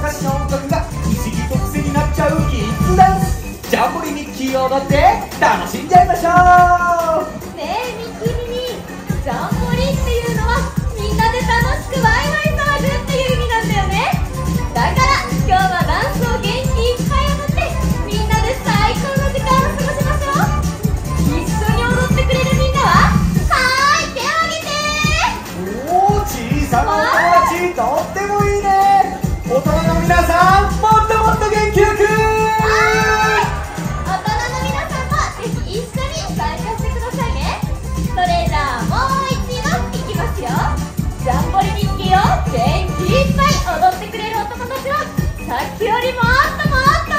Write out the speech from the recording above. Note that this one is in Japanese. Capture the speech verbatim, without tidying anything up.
ッションとか不思議と癖になっちゃうキッズダンス、ジャンボリミッキーを踊って楽しんじゃいましょう。 ねえミッキーミニー、ジャンボリっていうのはみんなで楽しくワイワイ騒ぐっていう意味なんだよね。だから今日はダンスを元気いっぱい踊ってみんなで最高の時間を過ごしましょう。一緒に踊ってくれるみんなははーい手を挙げて。 おお、小さなお友達とってもいいね。大人の皆さんもっともっと元気よく。 大人の皆さんもぜひ一緒に参加してくださいね。それじゃあもう一度いきますよ。ジャンボリミッキーを元気いっぱい踊ってくれるお友達はさっきよりもっともっと